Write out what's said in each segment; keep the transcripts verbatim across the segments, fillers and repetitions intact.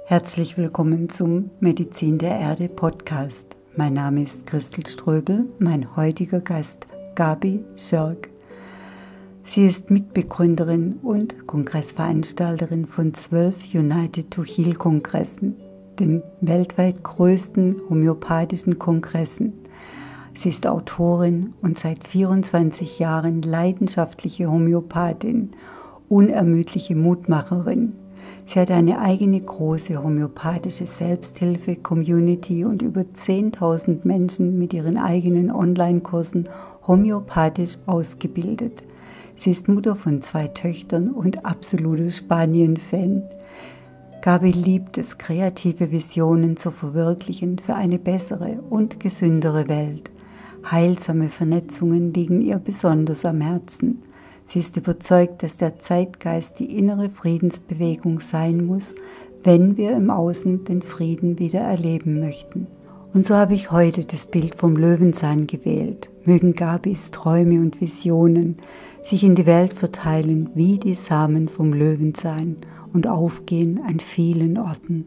Herzlich willkommen zum Medizin der Erde Podcast. Mein Name ist Christel Ströbel, mein heutiger Gast Gabi Schörk. Sie ist Mitbegründerin und Kongressveranstalterin von zwölf United to Heal Kongressen, den weltweit größten homöopathischen Kongressen. Sie ist Autorin und seit vierundzwanzig Jahren leidenschaftliche Homöopathin, unermüdliche Mutmacherin. Sie hat eine eigene große homöopathische Selbsthilfe-Community und über zehntausend Menschen mit ihren eigenen Online-Kursen homöopathisch ausgebildet. Sie ist Mutter von zwei Töchtern und absoluter Spanien-Fan. Gabi liebt es, kreative Visionen zu verwirklichen für eine bessere und gesündere Welt. Heilsame Vernetzungen liegen ihr besonders am Herzen. Sie ist überzeugt, dass der Zeitgeist die innere Friedensbewegung sein muss, wenn wir im Außen den Frieden wieder erleben möchten. Und so habe ich heute das Bild vom Löwenzahn gewählt. Mögen Gabis Träume und Visionen sich in die Welt verteilen wie die Samen vom Löwenzahn und aufgehen an vielen Orten.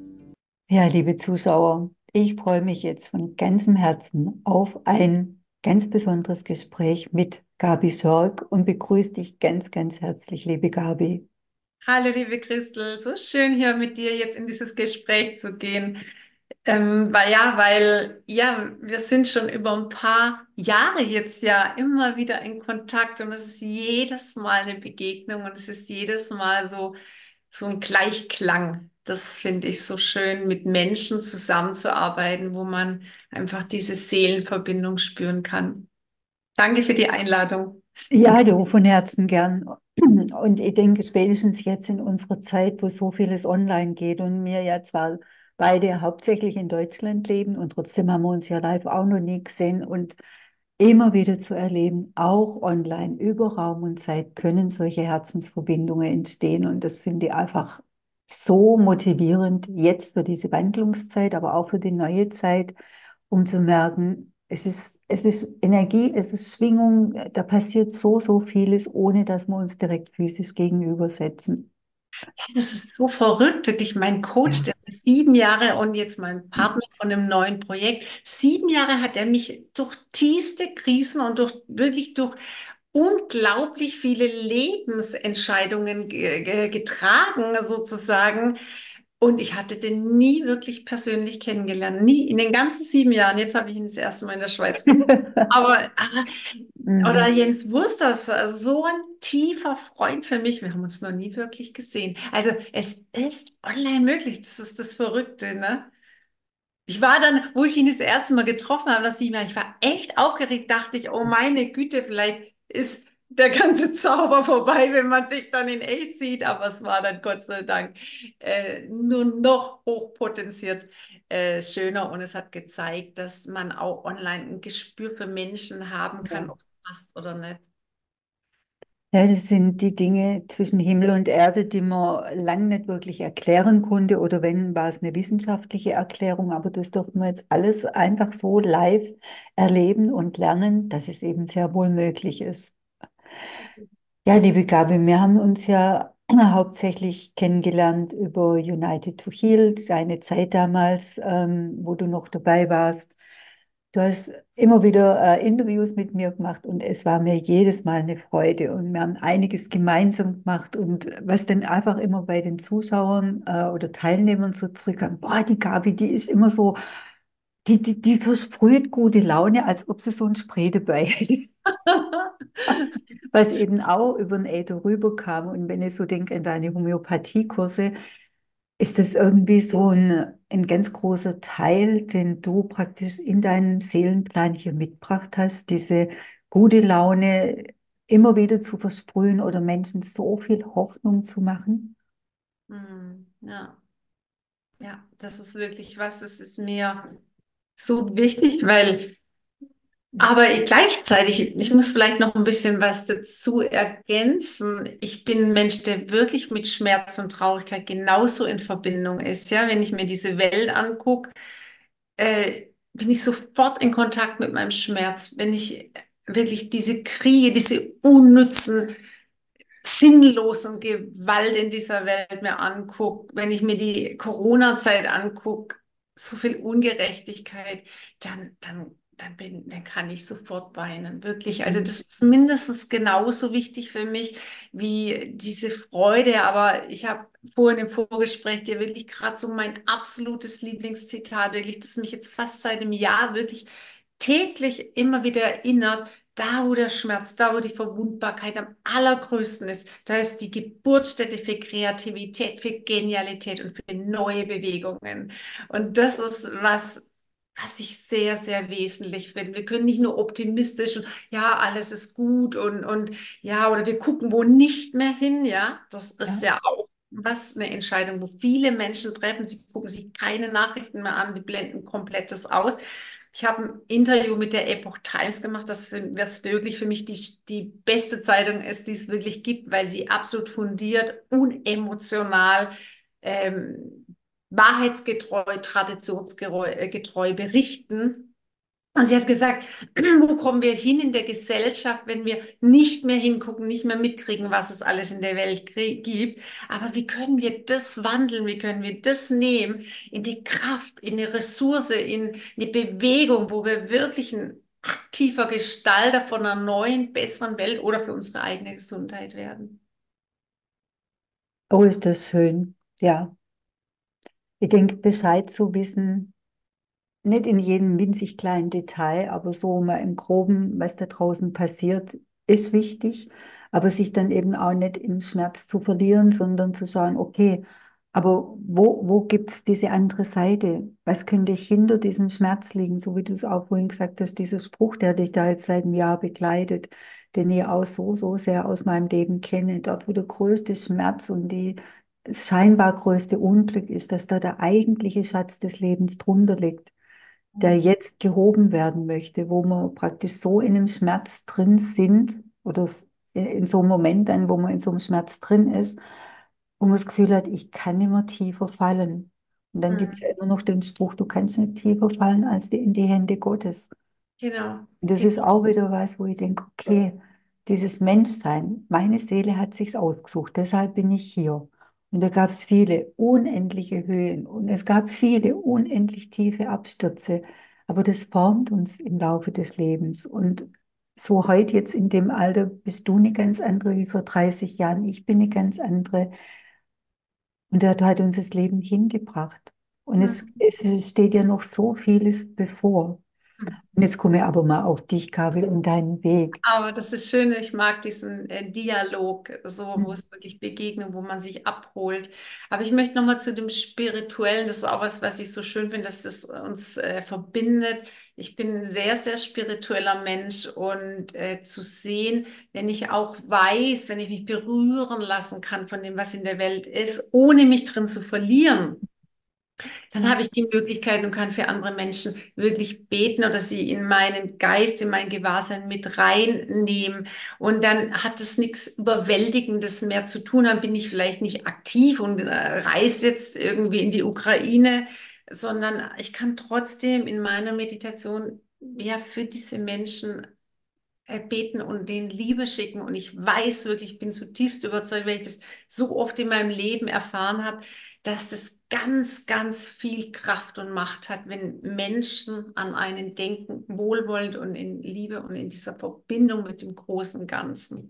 Ja, liebe Zuschauer, ich freue mich jetzt von ganzem Herzen auf ein ganz besonderes Gespräch mit Gabi Schörk und begrüße dich ganz, ganz herzlich, liebe Gabi. Hallo, liebe Christel, so schön hier mit dir jetzt in dieses Gespräch zu gehen. Ähm, weil ja, weil ja, wir sind schon über ein paar Jahre jetzt ja immer wieder in Kontakt und es ist jedes Mal eine Begegnung und es ist jedes Mal so, so ein Gleichklang. Das finde ich so schön, mit Menschen zusammenzuarbeiten, wo man einfach diese Seelenverbindung spüren kann. Danke für die Einladung. Ja, du von Herzen gern. Und ich denke, spätestens jetzt in unserer Zeit, wo so vieles online geht und wir ja zwar beide hauptsächlich in Deutschland leben und trotzdem haben wir uns ja live auch noch nie gesehen und immer wieder zu erleben, auch online, über Raum und Zeit können solche Herzensverbindungen entstehen. Und das finde ich einfach so motivierend jetzt für diese Wandlungszeit, aber auch für die neue Zeit, um zu merken, es ist, es ist Energie, es ist Schwingung, da passiert so, so vieles, ohne dass wir uns direkt physisch gegenübersetzen. Das ist so verrückt, wirklich. Mein Coach, Ja. der ist sieben Jahre und jetzt mein Partner von einem neuen Projekt. Sieben Jahre hat er mich durch tiefste Krisen und durch wirklich durch unglaublich viele Lebensentscheidungen ge ge getragen, sozusagen. Und ich hatte den nie wirklich persönlich kennengelernt. Nie in den ganzen sieben Jahren. Jetzt habe ich ihn das erste Mal in der Schweiz getroffen. Aber, aber oder Mhm. Jens Wursters, also so ein tiefer Freund für mich. Wir haben uns noch nie wirklich gesehen. Also es ist online möglich. Das ist das Verrückte, ne? Ich war dann, wo ich ihn das erste Mal getroffen habe, das sieben Jahre, ich war echt aufgeregt, dachte ich, oh meine Güte, vielleicht ist der ganze Zauber vorbei, wenn man sich dann in echt sieht. Aber es war dann Gott sei Dank äh, nur noch hochpotenziert äh, schöner und es hat gezeigt, dass man auch online ein Gespür für Menschen haben kann, Ja. ob es passt oder nicht. Ja, das sind die Dinge zwischen Himmel und Erde, die man lang nicht wirklich erklären konnte. Oder wenn, war es eine wissenschaftliche Erklärung. Aber das dürfen wir jetzt alles einfach so live erleben und lernen, dass es eben sehr wohl möglich ist. Ja, liebe Gabi, wir haben uns ja hauptsächlich kennengelernt über United to Heal, deine Zeit damals, ähm, wo du noch dabei warst. Du hast immer wieder äh, Interviews mit mir gemacht und es war mir jedes Mal eine Freude und wir haben einiges gemeinsam gemacht und was dann einfach immer bei den Zuschauern äh, oder Teilnehmern so zurückkam, boah, die Gabi, die ist immer so, die, die, die versprüht gute Laune, als ob sie so ein Spray dabei hätte. Was eben auch über den Äther rüberkam. Und wenn ich so denke an deine Homöopathiekurse, ist das irgendwie so ein, ein ganz großer Teil, den du praktisch in deinem Seelenplan hier mitgebracht hast, diese gute Laune immer wieder zu versprühen oder Menschen so viel Hoffnung zu machen? Hm, ja, ja, das ist wirklich was, das ist mir so wichtig, weil aber ich- gleichzeitig, ich muss vielleicht noch ein bisschen was dazu ergänzen. Ich bin ein Mensch, der wirklich mit Schmerz und Traurigkeit genauso in Verbindung ist. Ja, wenn ich mir diese Welt angucke, äh, bin ich sofort in Kontakt mit meinem Schmerz. Wenn ich wirklich diese Kriege, diese unnützen sinnlosen Gewalt in dieser Welt mir angucke, wenn ich mir die Corona-Zeit angucke, so viel Ungerechtigkeit, dann, dann, dann bin, dann kann ich sofort weinen, wirklich. Also Mhm. das ist mindestens genauso wichtig für mich wie diese Freude. Aber ich habe vorhin im Vorgespräch dir wirklich gerade so mein absolutes Lieblingszitat, wirklich, das mich jetzt fast seit einem Jahr wirklich täglich immer wieder erinnert, da wo der Schmerz, da wo die Verwundbarkeit am allergrößten ist, da ist die Geburtsstätte für Kreativität, für Genialität und für neue Bewegungen. Und das ist was, was ich sehr, sehr wesentlich finde. Wir können nicht nur optimistisch und ja, alles ist gut und, und ja, oder wir gucken wo nicht mehr hin, ja. Das ist Ja. ja auch was eine Entscheidung, wo viele Menschen treffen. Sie gucken sich keine Nachrichten mehr an, sie blenden komplett das aus. Ich habe ein Interview mit der Epoch Times gemacht, das, für, das wirklich für mich die, die beste Zeitung ist, die es wirklich gibt, weil sie absolut fundiert, unemotional, ähm, wahrheitsgetreu, traditionsgetreu äh, getreu berichten. Und sie hat gesagt, wo kommen wir hin in der Gesellschaft, wenn wir nicht mehr hingucken, nicht mehr mitkriegen, was es alles in der Welt krie- gibt. Aber wie können wir das wandeln? Wie können wir das nehmen in die Kraft, in die Ressource, in die Bewegung, wo wir wirklich ein aktiver Gestalter von einer neuen, besseren Welt oder für unsere eigene Gesundheit werden? Oh, ist das schön. Ja, ich denke, Bescheid zu wissen, nicht in jedem winzig kleinen Detail, aber so mal im Groben, was da draußen passiert, ist wichtig. Aber sich dann eben auch nicht im Schmerz zu verlieren, sondern zu schauen, okay, aber wo, wo gibt es diese andere Seite? Was könnte hinter diesem Schmerz liegen? So wie du es auch vorhin gesagt hast, dieser Spruch, der dich da jetzt seit einem Jahr begleitet, den ich auch so, so sehr aus meinem Leben kenne. Dort, wo der größte Schmerz und die das scheinbar größte Unglück ist, dass da der eigentliche Schatz des Lebens drunter liegt, der jetzt gehoben werden möchte, wo wir praktisch so in einem Schmerz drin sind oder s- in so einem Moment dann, wo man in so einem Schmerz drin ist, wo man das Gefühl hat, ich kann nicht mehr tiefer fallen. Und dann gibt es ja Mhm. immer noch den Spruch, du kannst nicht tiefer fallen als die, in die Hände Gottes. Genau. Und das ist auch wieder was, wo ich denke, okay, dieses Menschsein, meine Seele hat sich's ausgesucht, deshalb bin ich hier. Und da gab es viele unendliche Höhen und es gab viele unendlich tiefe Abstürze, aber das formt uns im Laufe des Lebens. Und so heute jetzt in dem Alter bist du eine ganz andere wie vor dreißig Jahren, ich bin eine ganz andere. Und er hat uns das Leben hingebracht. Und es, Mhm. es steht ja noch so vieles bevor. Und jetzt komme ich aber mal auf dich, Kavi, und deinen Weg. Aber das ist schön, ich mag diesen äh, Dialog, so wo Mhm. es wirklich Begegnung, wo man sich abholt. Aber ich möchte nochmal zu dem Spirituellen, das ist auch was, was ich so schön finde, dass das uns äh, verbindet. Ich bin ein sehr, sehr spiritueller Mensch und äh, zu sehen, wenn ich auch weiß, wenn ich mich berühren lassen kann von dem, was in der Welt ist, ohne mich drin zu verlieren, dann Ja. habe ich die Möglichkeit und kann für andere Menschen wirklich beten oder sie in meinen Geist, in mein Gewahrsein mit reinnehmen. Und dann hat es nichts Überwältigendes mehr zu tun. Dann bin ich vielleicht nicht aktiv und äh, reise jetzt irgendwie in die Ukraine, sondern ich kann trotzdem in meiner Meditation ja für diese Menschen äh, beten und denen Liebe schicken. Und ich weiß wirklich, ich bin zutiefst überzeugt, weil ich das so oft in meinem Leben erfahren habe, dass das ganz, ganz viel Kraft und Macht hat, wenn Menschen an einen denken, wohlwollend und in Liebe und in dieser Verbindung mit dem großen Ganzen.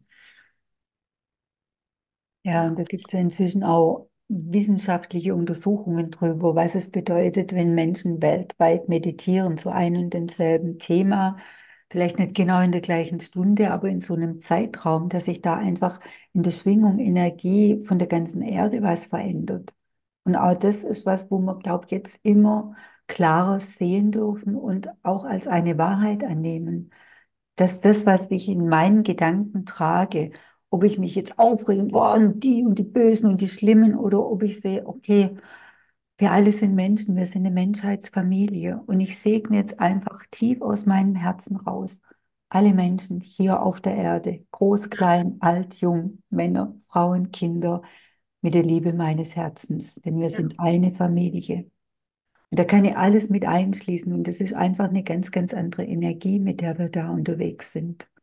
Ja, Ja. und da gibt es ja inzwischen auch wissenschaftliche Untersuchungen drüber, was es bedeutet, wenn Menschen weltweit meditieren zu einem und demselben Thema. Vielleicht nicht genau in der gleichen Stunde, aber in so einem Zeitraum, dass sich da einfach in der Schwingung, Energie von der ganzen Erde was verändert. Und auch das ist was, wo wir, glaube ich, jetzt immer klarer sehen dürfen und auch als eine Wahrheit annehmen, dass das, was ich in meinen Gedanken trage, ob ich mich jetzt aufrege, boah, und die und die Bösen und die Schlimmen, oder ob ich sehe, okay, wir alle sind Menschen, wir sind eine Menschheitsfamilie und ich segne jetzt einfach tief aus meinem Herzen raus alle Menschen hier auf der Erde, groß, klein, alt, jung, Männer, Frauen, Kinder, mit der Liebe meines Herzens, denn wir Ja. sind eine Familie. Und da kann ich alles mit einschließen und das ist einfach eine ganz, ganz andere Energie, mit der wir da unterwegs sind.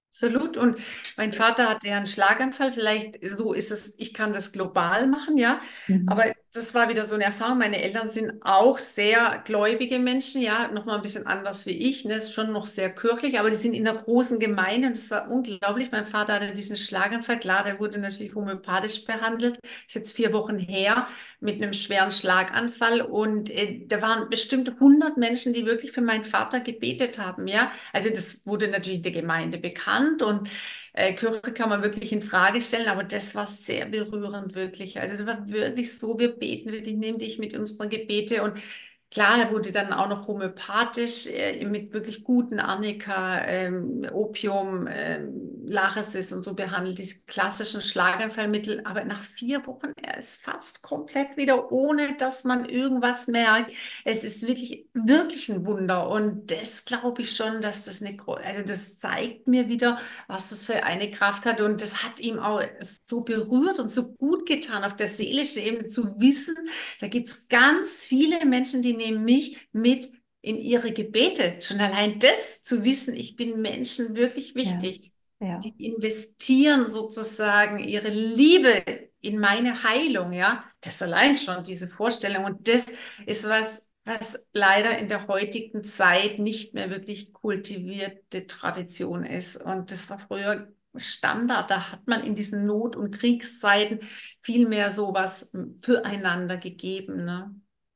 Absolut. Und mein Vater hatte ja einen Schlaganfall. Vielleicht so ist es, ich kann das global machen, ja. Aber Mhm. das war wieder so eine Erfahrung. Meine Eltern sind auch sehr gläubige Menschen, ja, nochmal ein bisschen anders wie ich, ne, ist schon noch sehr kirchlich, aber die sind in einer großen Gemeinde und es war unglaublich. Mein Vater hatte diesen Schlaganfall, klar, der wurde natürlich homöopathisch behandelt, ist jetzt vier Wochen her mit einem schweren Schlaganfall und äh, da waren bestimmt hundert Menschen, die wirklich für meinen Vater gebetet haben, ja. Also das wurde natürlich der Gemeinde bekannt und äh, Kirche kann man wirklich in Frage stellen, aber das war sehr berührend wirklich. Also es war wirklich so, wir beten, wir nehmen dich mit unseren Gebete und klar, er wurde dann auch noch homöopathisch äh, mit wirklich guten Arnika, ähm, Opium, ähm, Lachesis und so behandelt, diese klassischen Schlaganfallmittel. Aber nach vier Wochen, er ist fast komplett wieder, ohne dass man irgendwas merkt. Es ist wirklich, wirklich ein Wunder. Und das glaube ich schon, dass das eine, gro- also das zeigt mir wieder, was das für eine Kraft hat. Und das hat ihm auch so berührt und so gut getan, auf der seelischen Ebene zu wissen, da gibt es ganz viele Menschen, die nehmen mich mit in ihre Gebete. Schon allein das zu wissen, ich bin Menschen wirklich Ja, wichtig. Die ja. investieren sozusagen ihre Liebe in meine Heilung, ja. Das allein schon, diese Vorstellung. Und das ist was, was leider in der heutigen Zeit nicht mehr wirklich kultivierte Tradition ist. Und das war früher Standard. Da hat man in diesen Not- und Kriegszeiten viel mehr sowas füreinander gegeben, ne?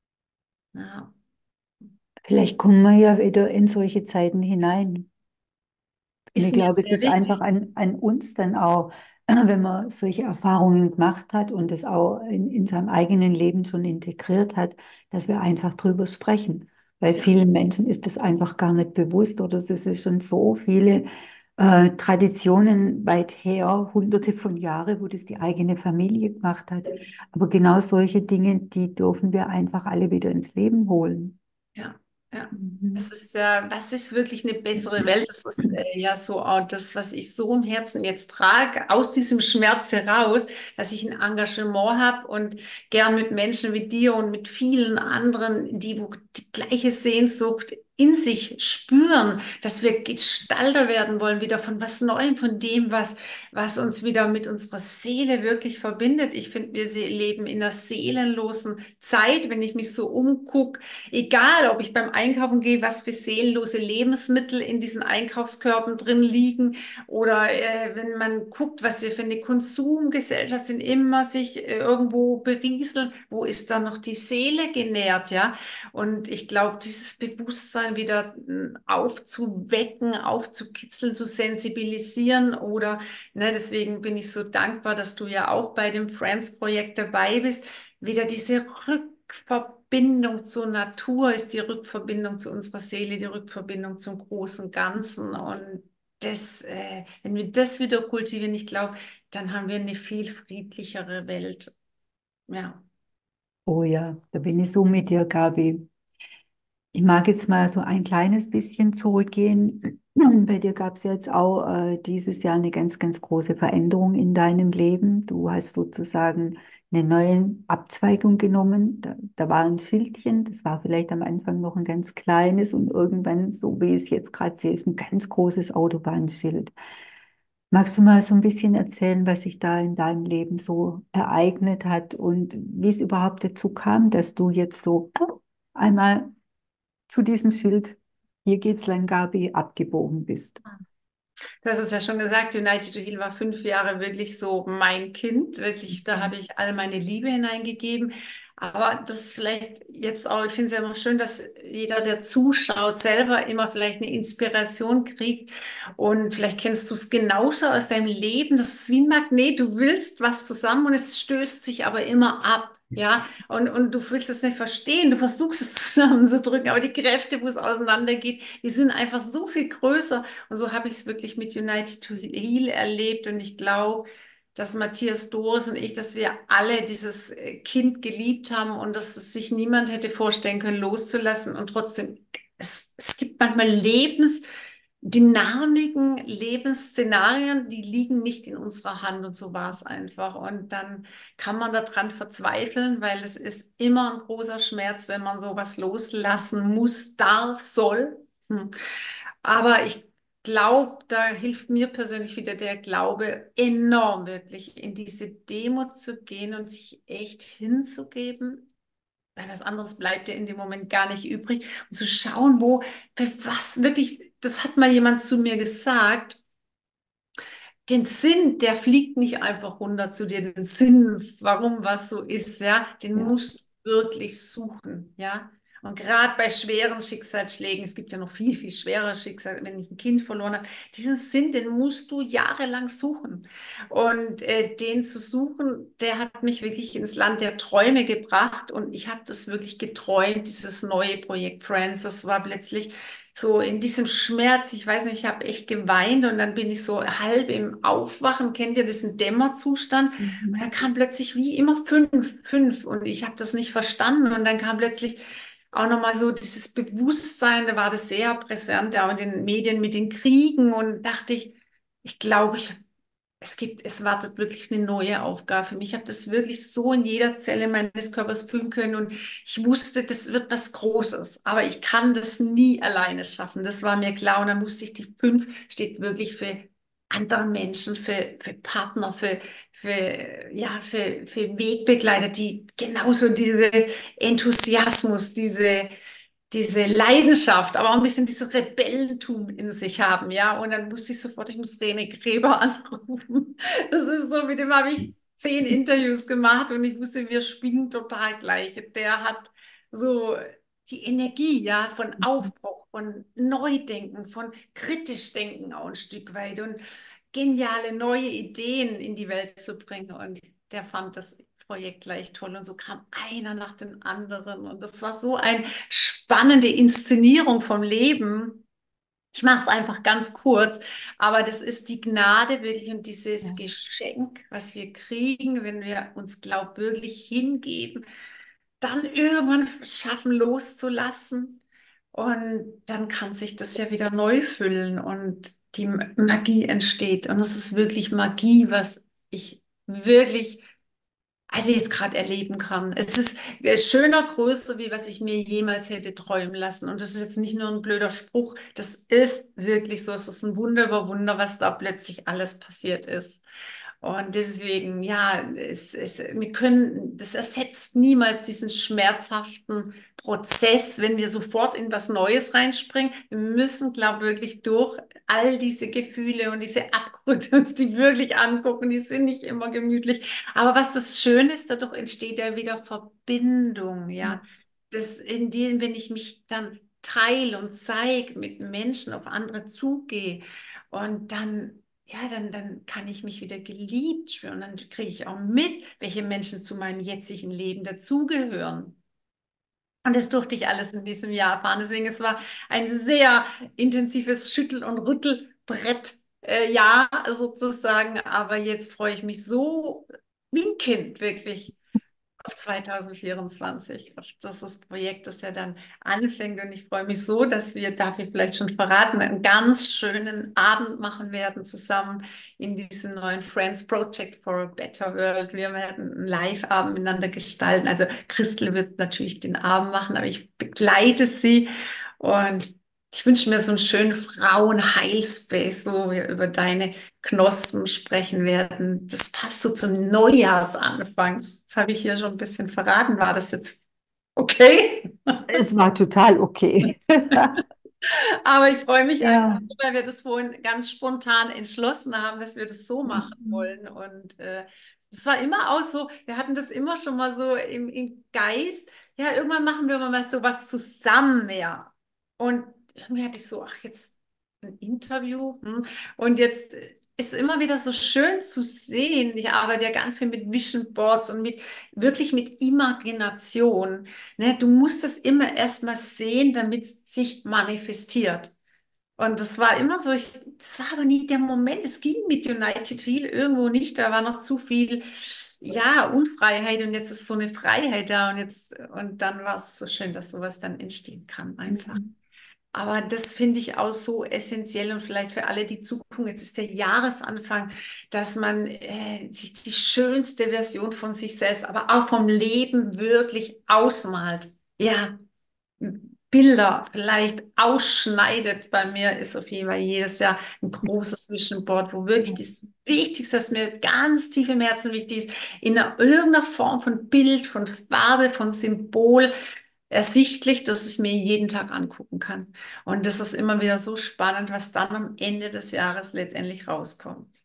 Ja. Vielleicht kommen wir ja wieder in solche Zeiten hinein. Und ich Ist mir glaube, es sehr ist einfach wichtig. an, an uns dann auch, wenn man solche Erfahrungen gemacht hat und es auch in, in seinem eigenen Leben schon integriert hat, dass wir einfach drüber sprechen. Weil Ja, vielen Menschen ist das einfach gar nicht bewusst oder es ist schon so viele äh, Traditionen weit her, hunderte von Jahren, wo das die eigene Familie gemacht hat. Aber genau solche Dinge, die dürfen wir einfach alle wieder ins Leben holen. ja, ja. Es Mhm. ist ja, was ist wirklich eine bessere Welt? Das ist äh, ja so auch das, was ich so im Herzen jetzt trage, aus diesem Schmerz heraus, dass ich ein Engagement habe und gern mit Menschen wie dir und mit vielen anderen, die wo die gleiche Sehnsucht in sich spüren, dass wir Gestalter werden wollen, wieder von was Neuem, von dem, was, was uns wieder mit unserer Seele wirklich verbindet. Ich finde, wir se- leben in einer seelenlosen Zeit, wenn ich mich so umgucke. Egal, ob ich beim Einkaufen gehe, was für seelenlose Lebensmittel in diesen Einkaufskörben drin liegen oder äh, wenn man guckt, was wir für eine Konsumgesellschaft sind, immer sich äh, irgendwo berieseln, wo ist da noch die Seele genährt, ja? Und ich glaube, dieses Bewusstsein wieder mm, aufzuwecken, aufzukitzeln, zu sensibilisieren oder, ne, deswegen bin ich so dankbar, dass du ja auch bei dem Friends-Projekt dabei bist, wieder diese Rückverbindung zur Natur ist die Rückverbindung zu unserer Seele, die Rückverbindung zum großen Ganzen. Und das, äh, wenn wir das wieder kultivieren, ich glaube, dann haben wir eine viel friedlichere Welt. Ja. Oh ja, da bin ich so mit dir, Gabi. Ich mag jetzt mal so ein kleines bisschen zurückgehen. Bei dir gab es jetzt auch äh, dieses Jahr eine ganz, ganz große Veränderung in deinem Leben. Du hast sozusagen eine neue Abzweigung genommen. Da, da war ein Schildchen, das war vielleicht am Anfang noch ein ganz kleines und irgendwann, so wie ich es jetzt gerade sehe, ist ein ganz großes Autobahnschild. Magst du mal so ein bisschen erzählen, was sich da in deinem Leben so ereignet hat und wie es überhaupt dazu kam, dass du jetzt so einmal zu diesem Schild, hier geht's lang, Gabi, abgebogen bist? Du hast es ja schon gesagt, United to Heal war fünf Jahre wirklich so mein Kind. Wirklich, da habe ich all meine Liebe hineingegeben. Aber das ist vielleicht jetzt auch, ich finde es ja immer schön, dass jeder, der zuschaut, selber immer vielleicht eine Inspiration kriegt. Und vielleicht kennst du es genauso aus deinem Leben. Das ist wie ein Magnet. Du willst was zusammen und es stößt sich aber immer ab. Ja, und, und du willst es nicht verstehen. Du versuchst es zusammenzudrücken, aber die Kräfte, wo es auseinandergeht, die sind einfach so viel größer. Und so habe ich es wirklich mit United to Heal erlebt. Und ich glaube, dass Matthias Doris und ich, dass wir alle dieses äh, Kind geliebt haben und dass es sich niemand hätte vorstellen können, loszulassen. Und trotzdem, es, es gibt manchmal Lebensdynamiken, Lebensszenarien, die liegen nicht in unserer Hand. Und so war es einfach. Und dann kann man daran verzweifeln, weil es ist immer ein großer Schmerz, wenn man sowas loslassen muss, darf, soll. Hm. Aber ich glaube, da hilft mir persönlich wieder der Glaube enorm, wirklich in diese Demut zu gehen und sich echt hinzugeben. Weil was anderes bleibt ja in dem Moment gar nicht übrig. Und zu schauen, wo, für was wirklich, das hat mal jemand zu mir gesagt, den Sinn, der fliegt nicht einfach runter zu dir, den Sinn, warum was so ist, ja, den Ja, musst du wirklich suchen, ja. Und gerade bei schweren Schicksalsschlägen, es gibt ja noch viel, viel schwerer Schicksal, wenn ich ein Kind verloren habe, diesen Sinn, den musst du jahrelang suchen. Und äh, den zu suchen, der hat mich wirklich ins Land der Träume gebracht und ich habe das wirklich geträumt, dieses neue Projekt Friends, das war plötzlich so in diesem Schmerz, ich weiß nicht, ich habe echt geweint und dann bin ich so halb im Aufwachen, kennt ihr diesen Dämmerzustand? Und mhm. dann kam plötzlich wie immer fünf, fünf und ich habe das nicht verstanden und dann kam plötzlich auch nochmal so dieses Bewusstsein, da war das sehr präsent, auch in den Medien mit den Kriegen und dachte ich, ich glaube, ich es gibt, es wartet wirklich eine neue Aufgabe für mich. Ich habe das wirklich so in jeder Zelle meines Körpers fühlen können und ich wusste, das wird was Großes, aber ich kann das nie alleine schaffen. Das war mir klar und dann musste ich die fünf steht wirklich für andere Menschen, für, für Partner, für, für, ja, für, für Wegbegleiter, die genauso diese Enthusiasmus, diese diese Leidenschaft, aber auch ein bisschen dieses Rebellentum in sich haben, ja. Und dann musste ich sofort, ich muss René Gräber anrufen. Das ist so, mit dem habe ich zehn Interviews gemacht und ich wusste, wir spielen total gleich. Der hat so die Energie, ja, von Aufbruch, von Neudenken, von kritisch denken auch ein Stück weit und geniale neue Ideen in die Welt zu bringen. Und der fand das Projekt gleich toll. Und so kam einer nach dem anderen. Und das war so eine spannende Inszenierung vom Leben. Ich mache es einfach ganz kurz, aber das ist die Gnade wirklich und dieses Ja. Geschenk, was wir kriegen, wenn wir uns glaubwürdig hingeben, dann irgendwann schaffen loszulassen und dann kann sich das ja wieder neu füllen und die Magie entsteht. Und es ist wirklich Magie, was ich wirklich also jetzt gerade erleben kann. Es ist äh, schöner, größer, wie was ich mir jemals hätte träumen lassen. Und das ist jetzt nicht nur ein blöder Spruch, das ist wirklich so. Es ist ein Wunder über Wunder, was da plötzlich alles passiert ist. Und deswegen, ja, es, es, wir können, das ersetzt niemals diesen schmerzhaften Prozess, wenn wir sofort in was Neues reinspringen. Wir müssen, glaube ich, wirklich durch all diese Gefühle und diese Abgründe uns die wirklich angucken. Die sind nicht immer gemütlich. Aber was das Schöne ist, dadurch entsteht ja wieder Verbindung, ja. Das, in denen, wenn ich mich dann teile und zeige, mit Menschen auf andere zugehe und dann, ja, dann, dann kann ich mich wieder geliebt spüren. Und dann kriege ich auch mit, welche Menschen zu meinem jetzigen Leben dazugehören. Und das durfte ich alles in diesem Jahr erfahren. Deswegen, es war ein sehr intensives Schüttel- und Rüttelbrett, äh, Jahr sozusagen. Aber jetzt freue ich mich so wie ein Kind wirklich auf zwanzig vierundzwanzig, auf das das Projekt, das ja dann anfängt. Und ich freue mich so, dass wir, darf ich vielleicht schon verraten, einen ganz schönen Abend machen werden zusammen in diesem neuen Friends Project for a Better World. Wir werden einen Live-Abend miteinander gestalten. Also Christel wird natürlich den Abend machen, aber ich begleite sie und ich wünsche mir so einen schönen Frauen-Heilspace, wo wir über deine Knospen sprechen werden. Das passt so zum Neujahrsanfang. Das habe ich hier schon ein bisschen verraten. War das jetzt okay? Es war total okay. Aber ich freue mich einfach, Ja. weil wir das vorhin ganz spontan entschlossen haben, dass wir das so machen Mhm. wollen. Und äh, das war immer auch so, wir hatten das immer schon mal so im, im Geist. Ja, irgendwann machen wir mal so was zusammen, ja. Und irgendwie hatte ich so, ach, jetzt ein Interview. Hm. Und jetzt ist immer wieder so schön zu sehen. Ich arbeite ja ganz viel mit Vision Boards und mit wirklich mit Imagination. Ne, du musst es immer erst mal sehen, damit es sich manifestiert. Und das war immer so, ich, das war aber nie der Moment. Es ging mit United Heal irgendwo nicht. Da war noch zu viel, ja, Unfreiheit und jetzt ist so eine Freiheit da und jetzt, und dann war es so schön, dass sowas dann entstehen kann, einfach. Mhm. Aber das finde ich auch so essentiell und vielleicht für alle, die zugucken, jetzt ist der Jahresanfang, dass man äh, sich die schönste Version von sich selbst, aber auch vom Leben wirklich ausmalt. Ja, Bilder vielleicht ausschneidet. Bei mir ist auf jeden Fall jedes Jahr ein großes Vision Board, wo wirklich das Wichtigste, was mir ganz tief im Herzen wichtig ist, in einer, irgendeiner Form von Bild, von Farbe, von Symbol ersichtlich, dass ich mir jeden Tag angucken kann. Und das ist immer wieder so spannend, was dann am Ende des Jahres letztendlich rauskommt.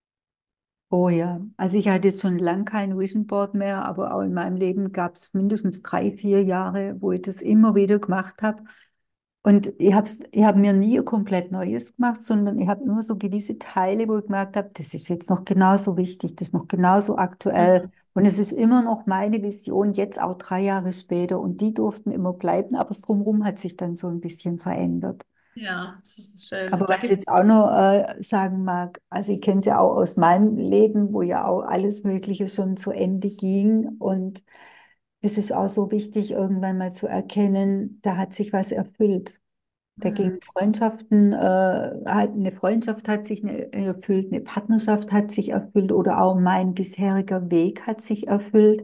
Oh ja, also ich hatte jetzt schon lange kein Vision Board mehr, aber auch in meinem Leben gab es mindestens drei, vier Jahre, wo ich das immer wieder gemacht habe. Und ich habe ich hab mir nie ein komplett Neues gemacht, sondern ich habe immer so gewisse Teile, wo ich gemerkt habe, das ist jetzt noch genauso wichtig, das ist noch genauso aktuell. Mhm. Und es ist immer noch meine Vision, jetzt auch drei Jahre später. Und die durften immer bleiben, aber das Drumherum hat sich dann so ein bisschen verändert. Ja, das ist schön. Aber Da was ich jetzt gibt's, auch noch äh, sagen mag, also ich kenne es ja auch aus meinem Leben, wo ja auch alles Mögliche schon zu Ende ging. Und es ist auch so wichtig, irgendwann mal zu erkennen, da hat sich was erfüllt. Da hm, gingen Freundschaften, äh, halt eine Freundschaft hat sich ne- erfüllt, eine Partnerschaft hat sich erfüllt oder auch mein bisheriger Weg hat sich erfüllt.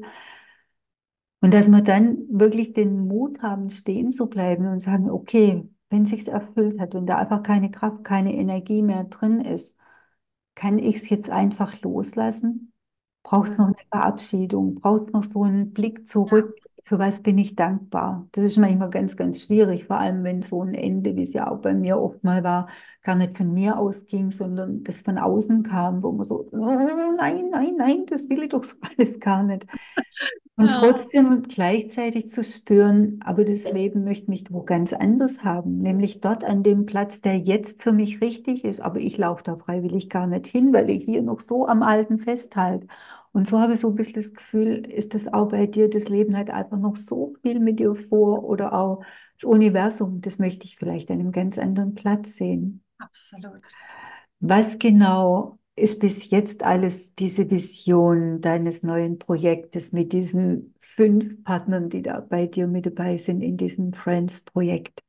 Und dass wir dann wirklich den Mut haben, stehen zu bleiben und sagen, okay, wenn sich's erfüllt hat, wenn da einfach keine Kraft, keine Energie mehr drin ist, kann ich es jetzt einfach loslassen? Braucht es noch hm, eine Verabschiedung? Braucht es noch so einen Blick ja, zurück? Für was bin ich dankbar? Das ist manchmal ganz, ganz schwierig, vor allem wenn so ein Ende, wie es ja auch bei mir oft mal war, gar nicht von mir ausging, sondern das von außen kam, wo man so, nein, nein, nein, das will ich doch so alles gar nicht. Und ja, trotzdem gleichzeitig zu spüren, aber das Leben möchte mich wo ganz anders haben, nämlich dort an dem Platz, der jetzt für mich richtig ist, aber ich laufe da freiwillig gar nicht hin, weil ich hier noch so am Alten festhalte. Und so habe ich so ein bisschen das Gefühl, ist das auch bei dir, das Leben hat einfach noch so viel mit dir vor oder auch das Universum, das möchte ich vielleicht an einem ganz anderen Platz sehen. absolut. Was genau ist bis jetzt alles diese Vision deines neuen Projektes mit diesen fünf Partnern, die da bei dir mit dabei sind in diesem Friends-Projekt?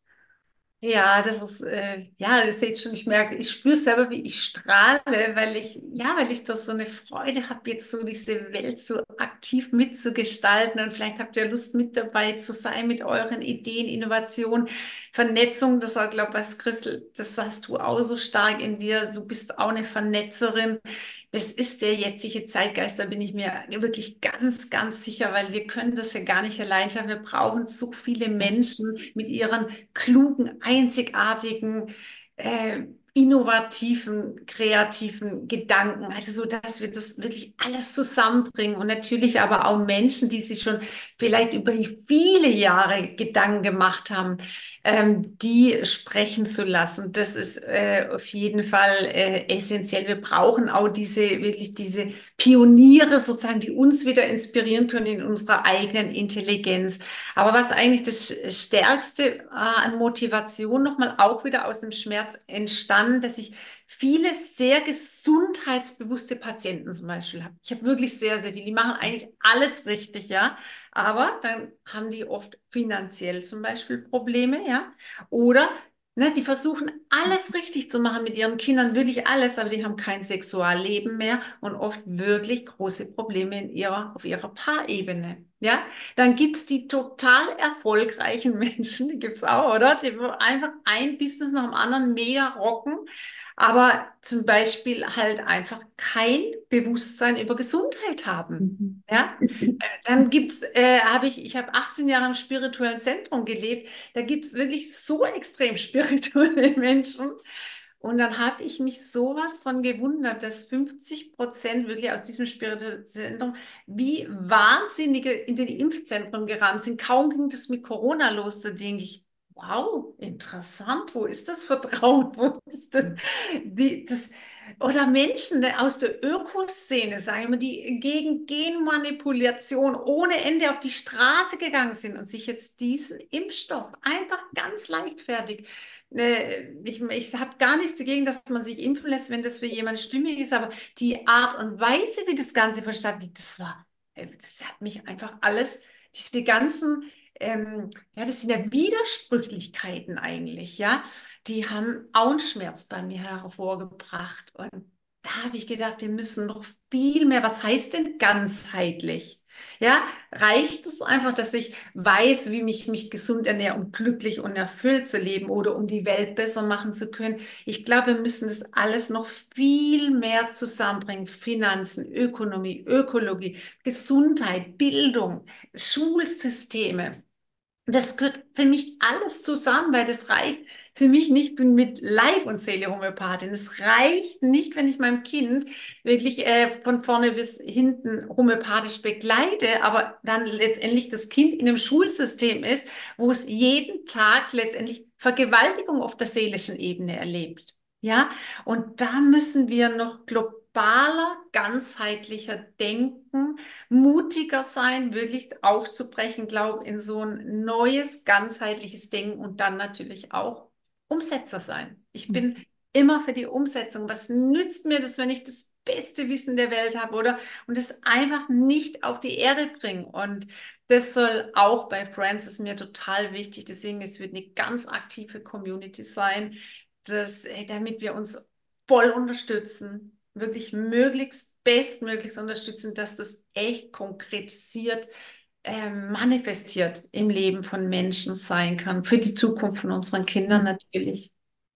Ja, das ist, äh, ja, ihr seht schon, ich merke, ich spüre selber, wie ich strahle, weil ich, ja, weil ich das so eine Freude habe, jetzt so diese Welt so aktiv mitzugestalten und vielleicht habt ihr Lust mit dabei zu sein mit euren Ideen, Innovationen, Vernetzung, das auch, glaube ich, Christel, das hast du auch so stark in dir, du bist auch eine Vernetzerin. Das ist der jetzige Zeitgeist, da bin ich mir wirklich ganz, ganz sicher, weil wir können das ja gar nicht allein schaffen. Wir brauchen so viele Menschen mit ihren klugen, einzigartigen, äh, innovativen, kreativen Gedanken. Also so, dass wir das wirklich alles zusammenbringen und natürlich aber auch Menschen, die sich schon vielleicht über viele Jahre Gedanken gemacht haben, ähm, die sprechen zu lassen. Das ist äh, auf jeden Fall äh, essentiell. Wir brauchen auch diese, wirklich diese Pioniere sozusagen, die uns wieder inspirieren können in unserer eigenen Intelligenz. Aber was eigentlich das Stärkste äh, an Motivation nochmal auch wieder aus dem Schmerz entstanden, dass ich viele sehr gesundheitsbewusste Patienten zum Beispiel habe. Ich habe wirklich sehr, sehr viele. Die machen eigentlich alles richtig, ja. Aber dann haben die oft finanziell zum Beispiel Probleme, ja. Oder ne, die versuchen alles richtig zu machen mit ihren Kindern, wirklich alles, aber die haben kein Sexualleben mehr und oft wirklich große Probleme in ihrer, auf ihrer Paarebene. Ja, dann gibt's die total erfolgreichen Menschen, die gibt's auch, oder? Die einfach ein Business nach dem anderen mega rocken, aber zum Beispiel halt einfach kein Bewusstsein über Gesundheit haben. Mhm. Ja, dann gibt's, äh, habe ich, ich habe achtzehn Jahre im spirituellen Zentrum gelebt. Da gibt's wirklich so extrem spirituelle Menschen. Und dann habe ich mich sowas von gewundert, dass fünfzig Prozent wirklich aus diesem spirituellen Zentrum wie Wahnsinnige in den Impfzentren gerannt sind. Kaum ging das mit Corona los. Da denke ich, wow, interessant. Wo ist das Vertrauen? Wo ist das? Wie, das oder Menschen ne, aus der Ökoszene, sagen wir, die gegen Genmanipulation ohne Ende auf die Straße gegangen sind und sich jetzt diesen Impfstoff einfach ganz leichtfertig äh, ich, ich habe gar nichts dagegen, dass man sich impfen lässt, wenn das für jemanden stimmig ist, aber die Art und Weise, wie das Ganze verstanden wird, das war, äh, das hat mich einfach alles, diese ganzen, ähm, ja, das sind ja Widersprüchlichkeiten eigentlich, ja, die haben Augenschmerz bei mir hervorgebracht und da habe ich gedacht, wir müssen noch viel mehr, was heißt denn ganzheitlich? Ja, reicht es einfach, dass ich weiß, wie mich mich gesund ernähre, um glücklich und erfüllt zu leben oder um die Welt besser machen zu können? Ich glaube, wir müssen das alles noch viel mehr zusammenbringen. Finanzen, Ökonomie, Ökologie, Gesundheit, Bildung, Schulsysteme. Das gehört für mich alles zusammen, weil das reicht für mich nicht, ich bin mit Leib und Seele Homöopathin. Es reicht nicht, wenn ich meinem Kind wirklich äh, von vorne bis hinten homöopathisch begleite, aber dann letztendlich das Kind in einem Schulsystem ist, wo es jeden Tag letztendlich Vergewaltigung auf der seelischen Ebene erlebt. Ja, und da müssen wir noch globaler, ganzheitlicher denken, mutiger sein, wirklich aufzubrechen, glaube in so ein neues, ganzheitliches Denken und dann natürlich auch Umsetzer sein. Ich bin immer für die Umsetzung. Was nützt mir das, wenn ich das beste Wissen der Welt habe, oder? Und es einfach nicht auf die Erde bringen. Und das soll auch bei Friends ist mir total wichtig. Deswegen, es wird eine ganz aktive Community sein, dass, äh, damit wir uns voll unterstützen, wirklich möglichst bestmöglichst unterstützen, dass das echt konkretisiert, ähm, manifestiert im Leben von Menschen sein kann, für die Zukunft von unseren Kindern natürlich.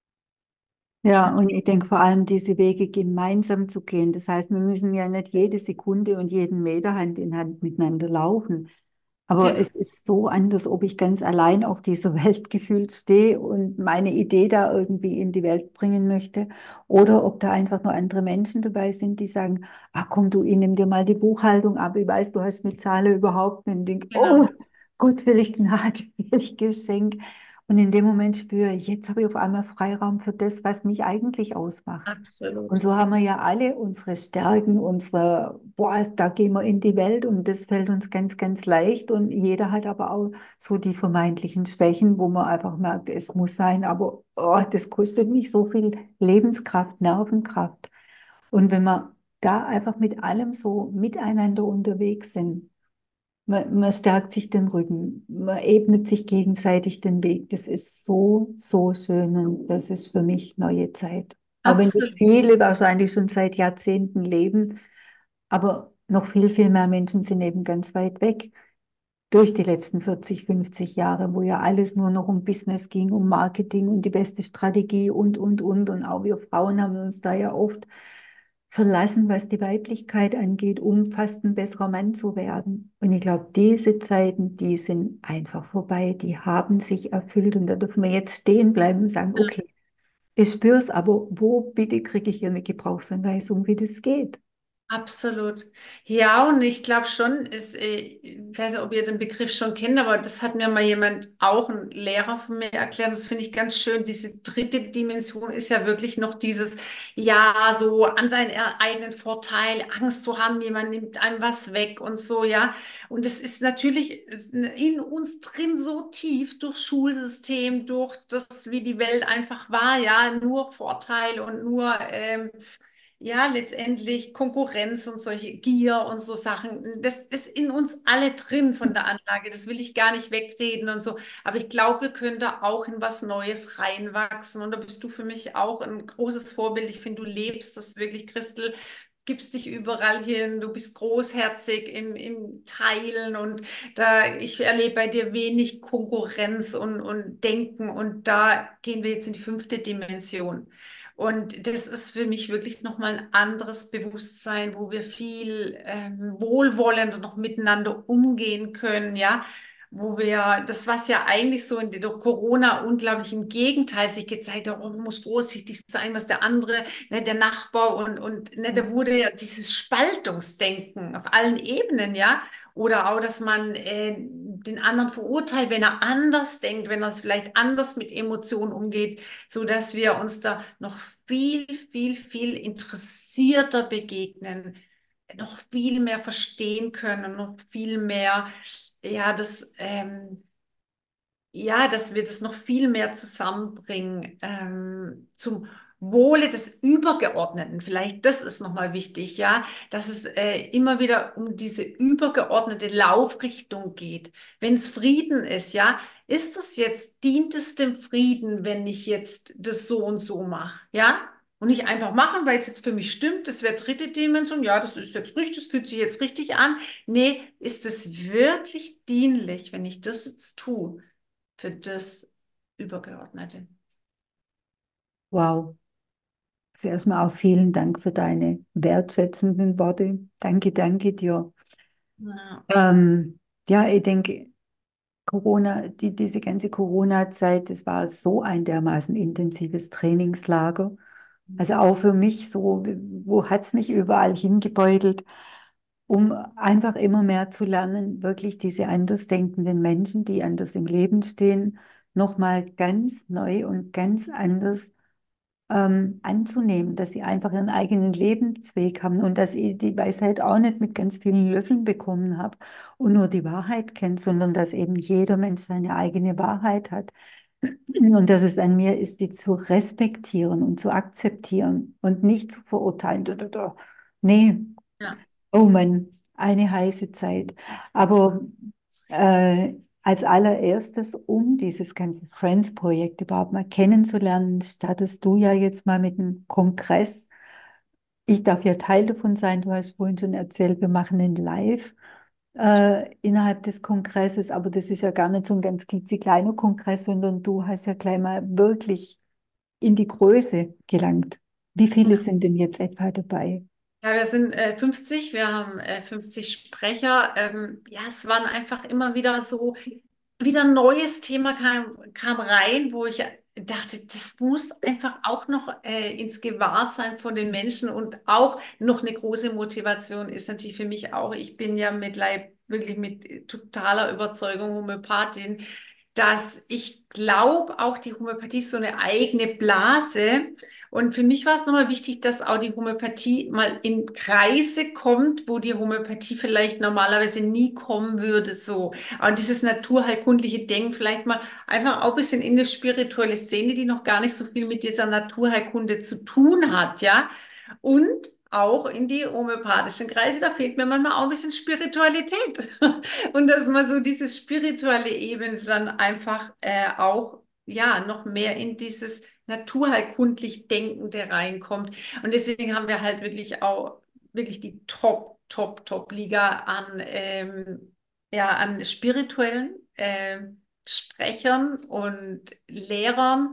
Ja, und ich denke vor allem diese Wege gemeinsam zu gehen. Das heißt, wir müssen ja nicht jede Sekunde und jeden Meter Hand in Hand miteinander laufen. Aber Genau. es ist so anders, ob ich ganz allein auf dieser Welt gefühlt stehe und meine Idee da irgendwie in die Welt bringen möchte, oder ob da einfach nur andere Menschen dabei sind, die sagen, ach komm du, ich nimm dir mal die Buchhaltung ab, ich weiß, du hast mit Zahlen überhaupt nicht. Und denk, oh Genau. Gott, will ich Gnade, will ich Geschenk. Und in dem Moment spüre ich, jetzt habe ich auf einmal Freiraum für das, was mich eigentlich ausmacht. Und Absolut. so haben wir ja alle unsere Stärken, unsere, boah, da gehen wir in die Welt und das fällt uns ganz, ganz leicht. Und jeder hat aber auch so die vermeintlichen Schwächen, wo man einfach merkt, es muss sein, aber oh, das kostet mich so viel Lebenskraft, Nervenkraft. Und wenn wir da einfach mit allem so miteinander unterwegs sind, man, man stärkt sich den Rücken, man ebnet sich gegenseitig den Weg. Das ist so, so schön und das ist für mich neue Zeit. Auch wenn das Absolut. viele wahrscheinlich schon seit Jahrzehnten leben, aber noch viel, viel mehr Menschen sind eben ganz weit weg durch die letzten vierzig, fünfzig Jahre, wo ja alles nur noch um Business ging, um Marketing und die beste Strategie und, und, und. Und auch wir Frauen haben uns da ja oft verlassen, was die Weiblichkeit angeht, um fast ein besserer Mann zu werden. Und ich glaube, diese Zeiten, die sind einfach vorbei, die haben sich erfüllt und da dürfen wir jetzt stehen bleiben und sagen, okay, ich spüre es, aber wo bitte kriege ich hier eine Gebrauchsanweisung, wie das geht? Absolut. Ja, und ich glaube schon, ist, äh, ich weiß nicht, ob ihr den Begriff schon kennt, aber das hat mir mal jemand, auch ein Lehrer von mir erklärt, das finde ich ganz schön. Diese dritte Dimension ist ja wirklich noch dieses, ja, so an seinen er- eigenen Vorteil, Angst zu haben, jemand nimmt einem was weg und so, ja. Und es ist natürlich in uns drin so tief durch Schulsystem, durch das, wie die Welt einfach war, ja, nur Vorteil und nur, ähm, ja, letztendlich Konkurrenz und solche Gier und so Sachen. Das ist in uns alle drin von der Anlage. Das will ich gar nicht wegreden und so. Aber ich glaube, wir können da auch in was Neues reinwachsen. Und da bist du für mich auch ein großes Vorbild. Ich finde, du lebst das wirklich, Christel. Gibst dich überall hin, du bist großherzig im, im Teilen und da, ich erlebe bei dir wenig Konkurrenz und, und Denken und da gehen wir jetzt in die fünfte Dimension. Und das ist für mich wirklich nochmal ein anderes Bewusstsein, wo wir viel ähm, wohlwollender noch miteinander umgehen können, ja. Wo wir, das was ja eigentlich so in, durch Corona unglaublich im Gegenteil sich gezeigt hat, oh, man muss vorsichtig sein, was der andere, ne, der Nachbar und, und ne, da wurde ja dieses Spaltungsdenken auf allen Ebenen, ja. Oder auch, dass man äh, den anderen verurteilt, wenn er anders denkt, wenn er es vielleicht anders mit Emotionen umgeht, so dass wir uns da noch viel, viel, viel interessierter begegnen, noch viel mehr verstehen können, noch viel mehr, ja, das, ähm, ja, dass wir das noch viel mehr zusammenbringen, ähm, zum Wohle des Übergeordneten. Vielleicht das ist nochmal wichtig, ja, dass es äh, immer wieder um diese übergeordnete Laufrichtung geht. Wenn es Frieden ist, ja, ist es jetzt, dient es dem Frieden, wenn ich jetzt das so und so mache, ja? Und nicht einfach machen, weil es jetzt für mich stimmt, das wäre dritte Dimension, ja, das ist jetzt richtig, das fühlt sich jetzt richtig an. Nee, ist es wirklich dienlich, wenn ich das jetzt tue, für das Übergeordnete? Wow. Also erstmal auch vielen Dank für deine wertschätzenden Worte. Danke, danke dir. Ja, Ähm, ja, ich denke, Corona, die, diese ganze Corona-Zeit, das war so ein dermaßen intensives Trainingslager. Also auch für mich so, wo hat es mich überall hingebeutelt, um einfach immer mehr zu lernen, wirklich diese andersdenkenden Menschen, die anders im Leben stehen, nochmal ganz neu und ganz anders ähm, anzunehmen, dass sie einfach ihren eigenen Lebensweg haben und dass ich die Weisheit auch nicht mit ganz vielen Löffeln bekommen habe und nur die Wahrheit kennt, sondern dass eben jeder Mensch seine eigene Wahrheit hat und dass es an mir ist, die zu respektieren und zu akzeptieren und nicht zu verurteilen. Da, da, da. Nee, ja, oh Mann, eine heiße Zeit. Aber äh, als allererstes, um dieses ganze Friends-Projekt überhaupt mal kennenzulernen, startest du ja jetzt mal mit einem Kongress. Ich darf ja Teil davon sein. Du hast vorhin schon erzählt, wir machen einen Live äh, innerhalb des Kongresses, aber das ist ja gar nicht so ein ganz klitzekleiner Kongress, sondern du hast ja gleich mal wirklich in die Größe gelangt. Wie viele ja. sind denn jetzt etwa dabei? Ja, wir sind äh, fünfzig, wir haben äh, fünfzig Sprecher. Ähm, ja, es waren einfach immer wieder so, wieder ein neues Thema kam, kam rein, wo ich dachte, das muss einfach auch noch äh, ins Gewahrsein von den Menschen und auch noch eine große Motivation ist natürlich für mich auch, ich bin ja mit Leib, wirklich mit totaler Überzeugung Homöopathin, dass ich glaube, auch die Homöopathie ist so eine eigene Blase. Und für mich war es nochmal wichtig, dass auch die Homöopathie mal in Kreise kommt, wo die Homöopathie vielleicht normalerweise nie kommen würde, so. Und dieses naturheilkundliche Denken vielleicht mal einfach auch ein bisschen in die spirituelle Szene, die noch gar nicht so viel mit dieser Naturheilkunde zu tun hat, ja. Und auch in die homöopathischen Kreise, da fehlt mir manchmal auch ein bisschen Spiritualität. Und dass man so dieses spirituelle Ebene dann einfach äh, auch, ja, noch mehr in dieses naturheilkundlich Denkende reinkommt. Und deswegen haben wir halt wirklich auch wirklich die Top, Top, Top-Liga an, ähm, ja, an spirituellen ähm, Sprechern und Lehrern.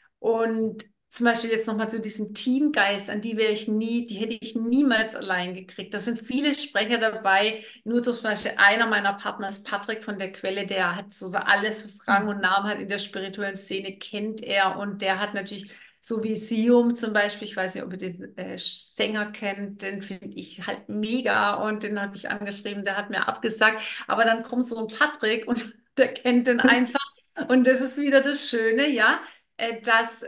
Und zum Beispiel jetzt nochmal zu diesem Teamgeist, an die wäre ich nie, die hätte ich niemals allein gekriegt. Da sind viele Sprecher dabei. Nur zum Beispiel einer meiner Partner ist Patrick von der Quelle, der hat so alles, was Rang und Namen hat in der spirituellen Szene, kennt er. Und der hat natürlich so wie Sium zum Beispiel, ich weiß nicht, ob ihr den äh, Sänger kennt, den finde ich halt mega und den habe ich angeschrieben, der hat mir abgesagt. Aber dann kommt so ein Patrick und der kennt den einfach. Und das ist wieder das Schöne, ja, äh, dass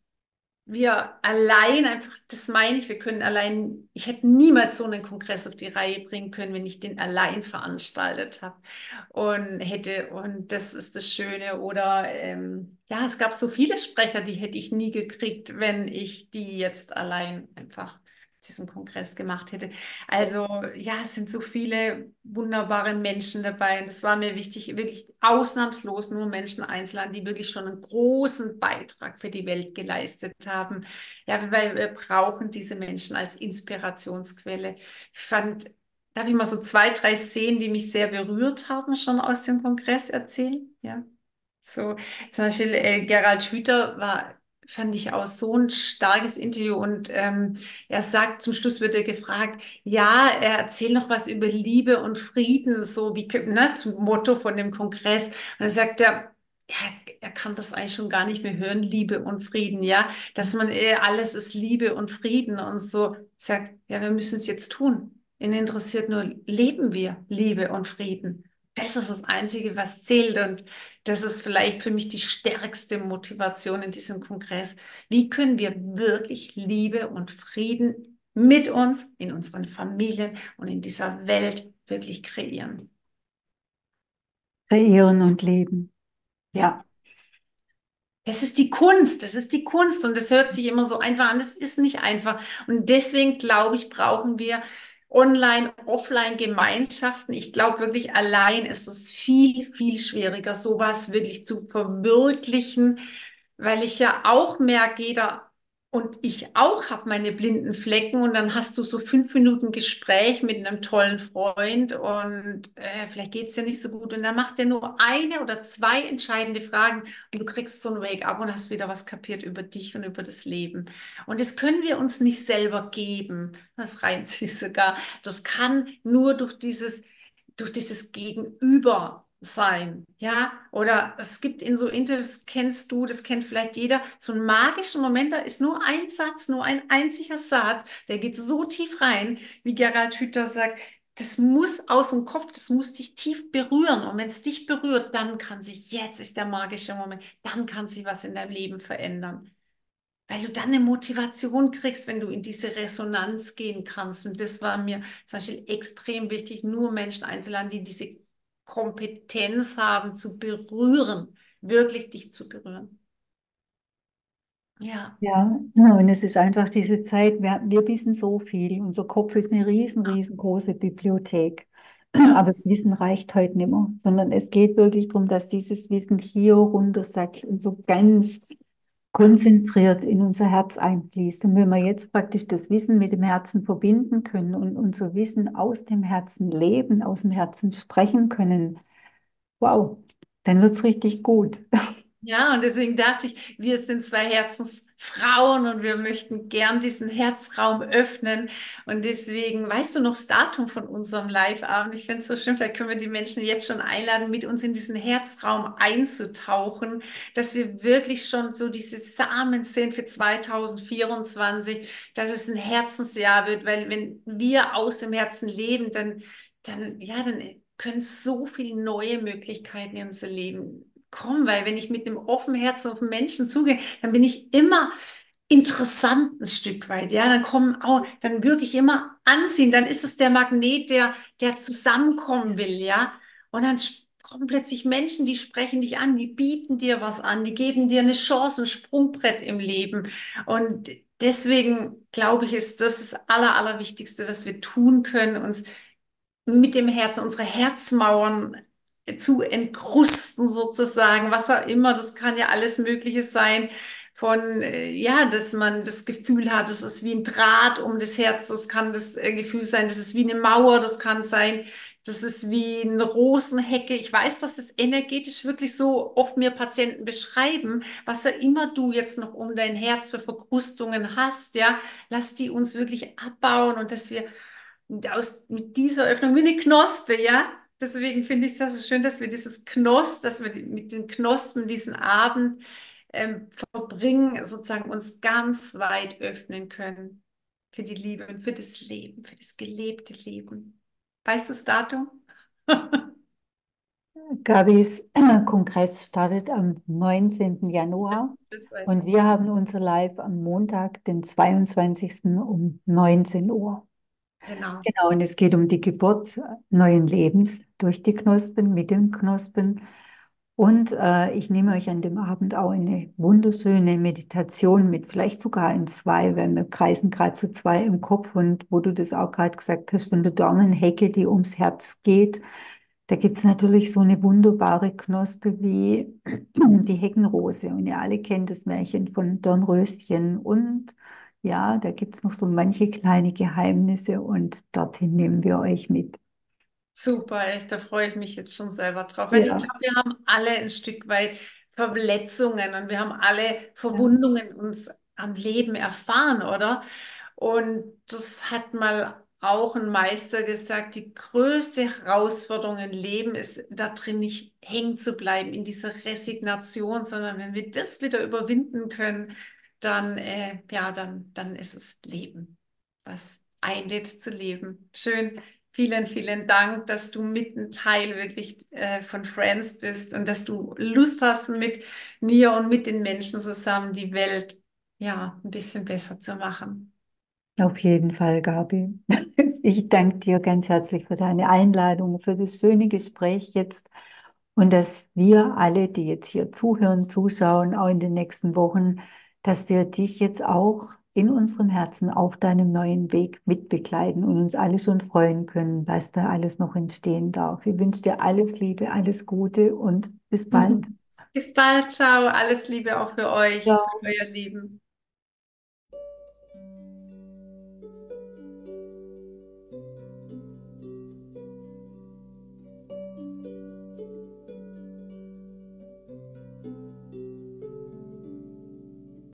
wir allein einfach, das meine ich, wir können allein, ich hätte niemals so einen Kongress auf die Reihe bringen können, wenn ich den allein veranstaltet habe und hätte, und das ist das Schöne. Oder ähm, ja, es gab so viele Sprecher, die hätte ich nie gekriegt, wenn ich die jetzt allein einfach diesen Kongress gemacht hätte. Also ja, es sind so viele wunderbare Menschen dabei und es war mir wichtig, wirklich ausnahmslos nur Menschen einzuladen, die wirklich schon einen großen Beitrag für die Welt geleistet haben. Ja, weil wir brauchen diese Menschen als Inspirationsquelle. Ich fand, darf ich mal so zwei, drei Szenen, die mich sehr berührt haben, schon aus dem Kongress erzählen? Ja. So, zum Beispiel äh, Gerald Hüther war, fand ich auch so ein starkes Interview und ähm, er sagt, zum Schluss wird er gefragt, ja, er erzählt noch was über Liebe und Frieden, so wie, ne, zum Motto von dem Kongress. Und dann sagt er, ja, er kann das eigentlich schon gar nicht mehr hören, Liebe und Frieden, ja, dass man äh, alles ist Liebe und Frieden und so sagt, ja, wir müssen es jetzt tun. Ihn interessiert nur, leben wir Liebe und Frieden? Das ist das Einzige, was zählt. Und das ist vielleicht für mich die stärkste Motivation in diesem Kongress. Wie können wir wirklich Liebe und Frieden mit uns, in unseren Familien und in dieser Welt wirklich kreieren? Kreieren und leben. Ja. Ja. Das ist die Kunst, das ist die Kunst und das hört sich immer so einfach an, das ist nicht einfach. Und deswegen glaube ich, brauchen wir Online, Offline-Gemeinschaften. Ich glaube wirklich, allein ist es viel, viel schwieriger, sowas wirklich zu verwirklichen, weil ich ja auch merke, jeder Und ich auch habe meine blinden Flecken und dann hast du so fünf Minuten Gespräch mit einem tollen Freund und äh, vielleicht geht's dir nicht so gut und dann macht er nur eine oder zwei entscheidende Fragen und du kriegst so ein Wake-up und hast wieder was kapiert über dich und über das Leben. Und das können wir uns nicht selber geben. Das reimt sich sogar. Das kann nur durch dieses durch dieses Gegenüber sein, ja, oder es gibt in so Interviews, kennst du, das kennt vielleicht jeder, so einen magischen Moment, da ist nur ein Satz, nur ein einziger Satz, der geht so tief rein, wie Gerald Hüther sagt, das muss aus dem Kopf, das muss dich tief berühren und wenn es dich berührt, dann kann sich, jetzt ist der magische Moment, dann kann sich was in deinem Leben verändern. Weil du dann eine Motivation kriegst, wenn du in diese Resonanz gehen kannst. Und das war mir zum Beispiel extrem wichtig, nur Menschen einzuladen, die diese Kompetenz haben, zu berühren, wirklich dich zu berühren. Ja, Ja, und es ist einfach diese Zeit, wir, wir wissen so viel. Unser Kopf ist eine riesen, riesengroße Bibliothek. ja, Aber das Wissen reicht heute nicht mehr, sondern es geht wirklich darum, dass dieses Wissen hier runtersackt und so ganz konzentriert in unser Herz einfließt. Und wenn wir jetzt praktisch das Wissen mit dem Herzen verbinden können und unser Wissen aus dem Herzen leben, aus dem Herzen sprechen können, wow, dann wird's richtig gut. ja, und deswegen dachte ich, wir sind zwei Herzensfrauen und wir möchten gern diesen Herzraum öffnen. Und deswegen, weißt du noch das Datum von unserem Live-Abend? Ich finde es so schön, vielleicht können wir die Menschen jetzt schon einladen, mit uns in diesen Herzraum einzutauchen, dass wir wirklich schon so diese Samen sind für zwanzig vierundzwanzig, dass es ein Herzensjahr wird, weil wenn wir aus dem Herzen leben, dann, dann, ja, dann können so viele neue Möglichkeiten in unser Leben kommen, weil wenn ich mit einem offenen Herzen auf den Menschen zugehe, dann bin ich immer interessant ein Stück weit, ja, dann kommen auch, dann wirklich immer anziehen, dann ist es der Magnet, der, der zusammenkommen will, ja, und dann sp- kommen plötzlich Menschen, die sprechen dich an, die bieten dir was an, die geben dir eine Chance, ein Sprungbrett im Leben und deswegen glaube ich, ist das das Aller, Allerwichtigste, was wir tun können, uns mit dem Herzen, unsere Herzmauern zu entkrusten sozusagen, was auch immer. Das kann ja alles Mögliche sein. Von, äh, ja, dass man das Gefühl hat, das ist wie ein Draht um das Herz. Das kann das äh, Gefühl sein, das ist wie eine Mauer. Das kann sein, das ist wie eine Rosenhecke. Ich weiß, dass das energetisch wirklich so oft mir Patienten beschreiben, was auch immer du jetzt noch um dein Herz für Verkrustungen hast, ja, lass die uns wirklich abbauen und dass wir und aus, mit dieser Öffnung wie eine Knospe, ja. Deswegen finde ich es ja so schön, dass wir dieses Knosp, dass wir die, mit den Knospen diesen Abend ähm, verbringen, sozusagen uns ganz weit öffnen können für die Liebe und für das Leben, für das gelebte Leben. Weißt du das Datum? Gabis Kongress startet am neunzehnten Januar Das weiß und ich. wir haben unser Live am Montag, den zweiundzwanzigsten um neunzehn Uhr. Genau. Genau, und es geht um die Geburt neuen Lebens durch die Knospen, mit den Knospen. Und äh, ich nehme euch an dem Abend auch eine wunderschöne Meditation mit, vielleicht sogar in zwei, weil wir kreisen gerade zu zwei im Kopf und wo du das auch gerade gesagt hast, von der Dornenhecke, die ums Herz geht. Da gibt es natürlich so eine wunderbare Knospe wie die Heckenrose. Und ihr alle kennt das Märchen von Dornröschen. Und ja, da gibt es noch so manche kleine Geheimnisse und dorthin nehmen wir euch mit. Super, echt, da freue ich mich jetzt schon selber drauf, weil ich Ja, glaube, wir haben alle ein Stück weit Verletzungen und wir haben alle ja. Verwundungen uns am Leben erfahren, oder? Und das hat mal auch ein Meister gesagt, die größte Herausforderung im Leben ist, da drin nicht hängen zu bleiben, in dieser Resignation, sondern wenn wir das wieder überwinden können, dann, äh, ja, dann, dann ist es Leben, was einlädt zu leben. Schön. Vielen, vielen Dank, dass du mit ein Teil wirklich äh, von Friends bist und dass du Lust hast, mit mir und mit den Menschen zusammen die Welt ja ein bisschen besser zu machen. Auf jeden Fall, Gabi. Ich danke dir ganz herzlich für deine Einladung, für das schöne Gespräch jetzt und dass wir alle, die jetzt hier zuhören, zuschauen, auch in den nächsten Wochen, dass wir dich jetzt auch in unserem Herzen auf deinem neuen Weg mitbegleiten und uns alle schon freuen können, was da alles noch entstehen darf. Ich wünsche dir alles Liebe, alles Gute und bis bald. Bis bald, ciao, alles Liebe auch für euch, für Ja. euer Leben.